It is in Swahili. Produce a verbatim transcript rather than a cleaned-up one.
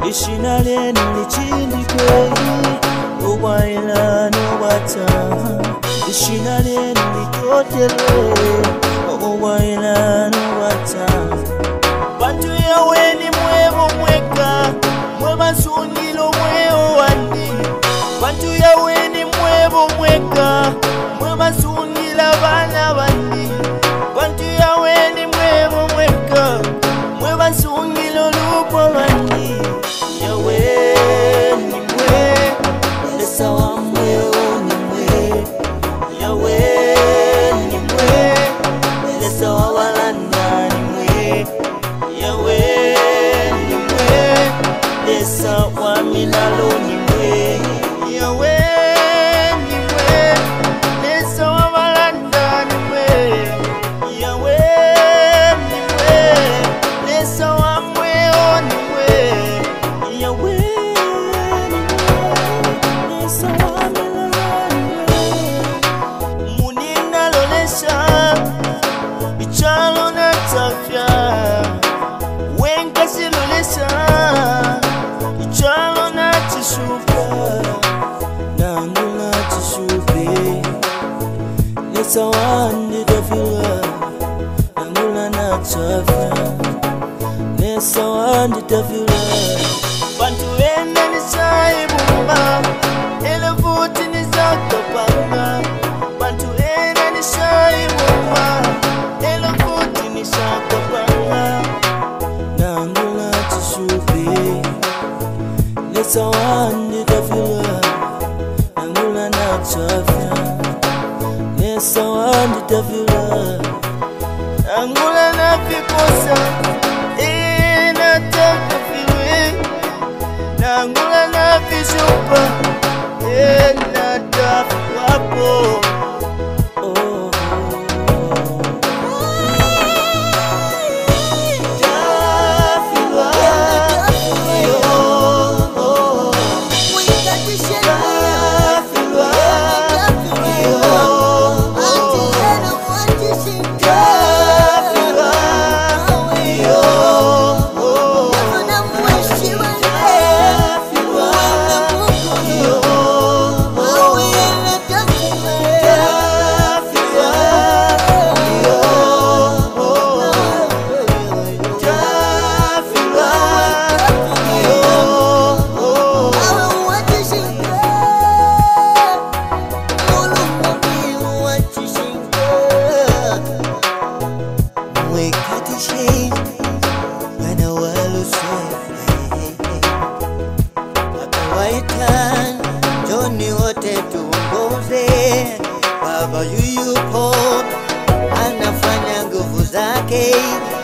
Ishinale nilichindikwe Owaila no wata Ishinale nilikotele Owaila no wata Bantu yawe ni mwevo mweka Mweba sungilo mweo wandi Bantu yawe ni mwevo mweka Mweba sungila bana wandi Bantu yawe ni mwevo mweka Mweba sungilo lupo wandi Yawe ni mwe Lesa wa mweo ni mwe Yawe ni mwe Lesa wa walanda ni mwe Yawe ni mwe Lesa wa milalo ni mwe Yawe ni mwe Lesa wa walanda ni mwe Yawe ni mwe Lesa wa mweo ni mwe Yawe ni mwe Lesa wa milalo ni mwe Munina lolesha Ichalo na tafya Wenka silolesha Ichalo na chishupa Nangu na chishupe Lesa wandi tafila Nangu na tafya Lesa wandi tafila Bantu wenda ni saibumba Elevuti ni zakapanga Bantu wenda ni saibumba Elevuti ni zakapanga Nangu na chishupe Lesa wandi tafila Nangu na tafya Lesa wandi tafila Nangu na vikosa Ina takafilwe Nangu na vishupa Ina tafapo Joni wote tuongoze Baba yupo anafanya nguvu zake